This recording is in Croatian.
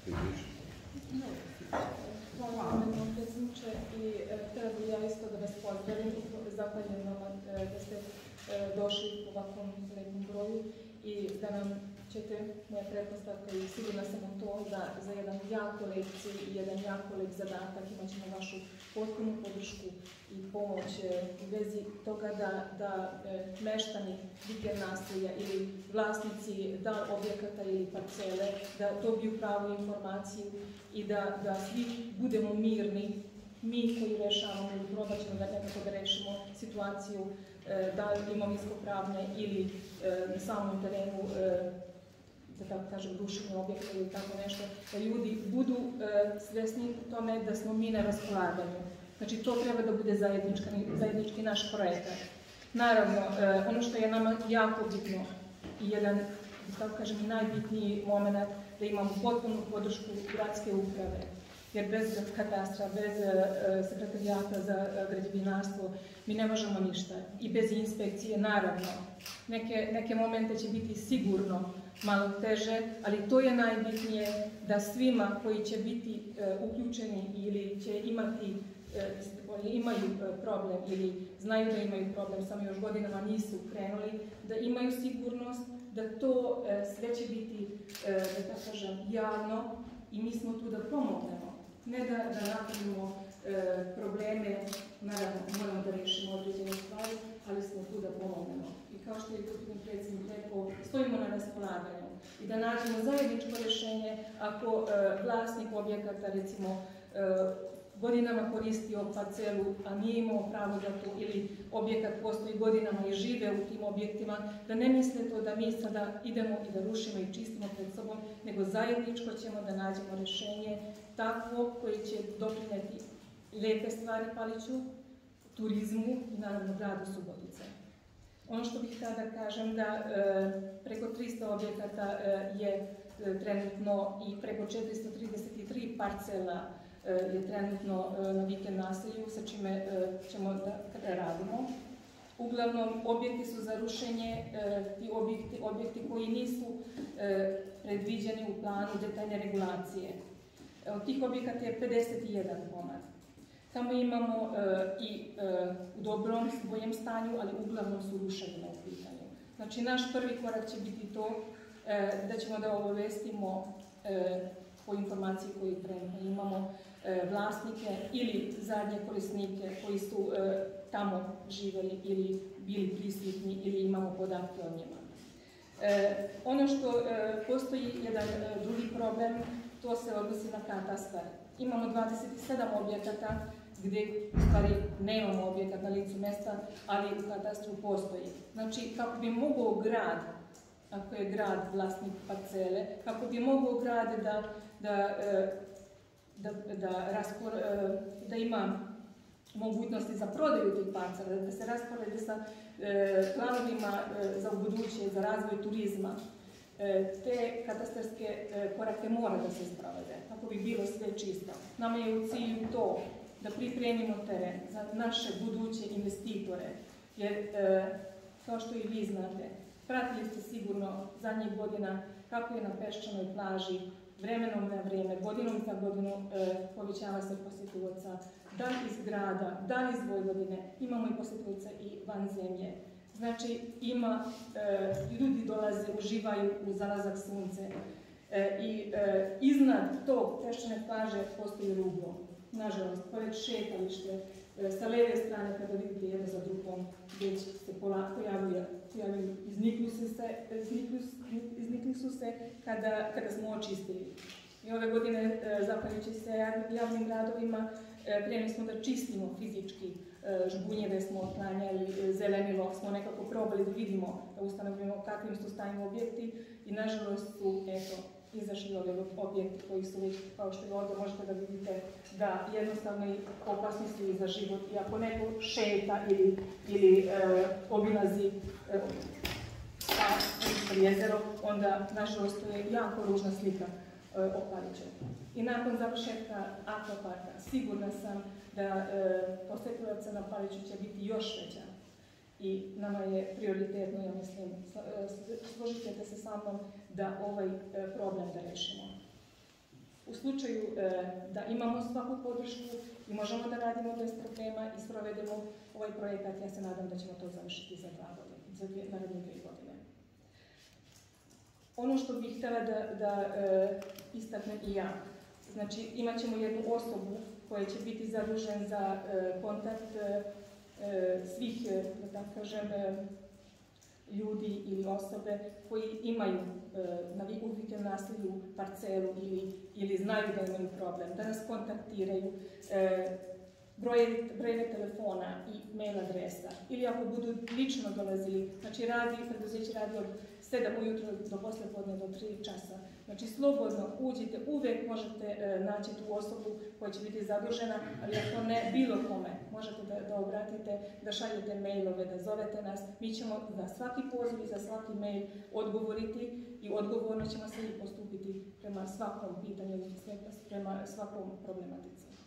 Hvala vam, predsjedniče, i htjela bih ja isto da vas pozdravim. Zahvaljujem vam da ste došli u ovakvom lepom broju i da nam ćete, moja pretpostavka i sigurna sam u to, da za jedan jako lep cilj i jedan jako lep zadatak imat ćemo vašu potpunu podršku i pomoć u vezi toga da meštani vikend naselja ili vlasnici da objekata ili parcele, da dobiju pravu informaciju i da svi budemo mirni, mi koji rešavamo ili probat ćemo da nekako da rešimo situaciju da imovinsko-pravne ili na samom terenu, da tako kažem, rušenje objekta ili tako nešto, da ljudi budu svesni tome da smo mi na raspolaganju. Znači, to treba da bude zajednički naš projekat. Naravno, ono što je nama jako bitno i jedan, da tako kažem, najbitniji moment, da imamo potpunu podršku gradske uprave, jer bez katastra, bez sekretarijata za građevinarstvo mi ne možemo ništa. I bez inspekcije, naravno. Neke momente će biti sigurno malo teže, ali to je najbitnije da svima koji će biti uključeni ili će imaju problem ili znaju da imaju problem, samo još godinama nisu krenuli, da imaju sigurnost, da to sve će biti, da tako kažem, javno i mi smo tu da pomognemo. Ne da napravimo probleme, naravno moramo da rešimo određene stvari, ali smo tu da pomognemo. I kao što je gospodin predsjednik rekao, stojimo na raspolaganju i da nađemo zajedničko rešenje ako vlasnik objekata, recimo, godinama koristio parcelu, a nije imao pravo za to, ili objekat postoji godinama i žive u tim objektima, da ne misle to da mi sada idemo i da rušimo i čistimo pred sobom, nego zajedničko ćemo da nađemo rešenje takvo koje će doprineti lepe stvari Paliću, turizmu i naravno gradu Subotice. Ono što bih htjela da kažem da preko 300 objekata je trenutno i preko 433 parcela je trenutno na vikend naselju, sa čime ćemo da radimo. Uglavnom, objekti su za rušenje, ti objekti koji nisu predviđeni u planu detaljne regulacije. Od tih objekata je 51 komad. Tamo imamo i u dobrom, boljem stanju, ali uglavnom su ruševine u pitanju. Znači, naš prvi korak će biti to da ćemo da obavestimo po informaciji koju trenutno imamo vlasnike ili zadnje korisnike koji su tamo živeli ili bili prisutni ili imamo podatke o njima. Ono što postoji jedan drugi problem, to se odnosi na katastar. Imamo 27 objekata gdje u stvari nemamo objekat na licu mesta, ali u katastru postoji. Znači, kako bi mogao grad, ako je grad vlasnik parcele, kako bi mogao grad da ima mogućnosti za prodaju tih parcela, da se rasporedi sa planovima za ubuduće, za razvoj turizma. Te katastarske korake mora da se sprovede, kako bi bilo sve čisto. Nama je u cilju to da pripremimo teren za naše buduće investitore, jer kao što i vi znate, pratili ste sigurno zadnjih godina kako je na Peščanoj plaži vremenom na vrijeme, godinom za godinu povećava se posjetilaca, da li iz grada, da li iz Vojvodine, imamo i posjetilaca i van zemlje. Znači, ljudi dolaze, uživaju u zalazak sunce i iznad tog Peščane plaže postoji ruglo. Nažalost, pored šetalište, sa leve strane kada vidite jedno za drugom, već se pojavljaju, iznikli su se kada smo očistili. I ove godine, zahvaljujući se javnim gradovima, krenuli smo da čistimo fizički žbunjeve, smo otklanjali, zelenilo smo nekako probali da vidimo, da ustanovimo kakvim su stanjem objekti i nažalost su, eto, izašli ove objekti koji su već, kao što i ovdje možete da vidite, da jednostavno i opasni su i za život. I ako neko šeta ili obilazi jezero, onda, nažalost, to je jako ružna slika o Paliću. I nakon završetka akvaparka, sigurna sam da posjetilaca na Paliću će biti još veća. I nama je prioritetno, ja mislim, složit ćete se sa mnom, da ovaj problem da rešimo. slučaju da imamo svaku podršku i možemo da radimo bez problema i sprovedemo ovaj projekat, ja se nadam da ćemo to završiti za naredne 2 godine. Ono što bih htjela da istaknem i ja, znači imat ćemo jednu osobu koja će biti zadužen za kontakt svih, da tako kažem, ljudi ili osobe koji imaju uvike nasilju, parcelu ili znaju da imaju problem, da nas kontaktiraju, brojeve telefona i mail adresa, ili ako budu lično dolazili, znači preduzeće radi od 7 ujutro do poslijepodne do 3 časa. Znači slobodno uđite, uvijek možete naći tu osobu koja će biti zadužena, ali ako ne bilo kome, možete da obratite, da šaljete mailove, da zovete nas. Mi ćemo za svaki poziv i za svaki mail odgovoriti i odgovorno ćemo se i postupiti prema svakom pitanju, prema svakom problematici.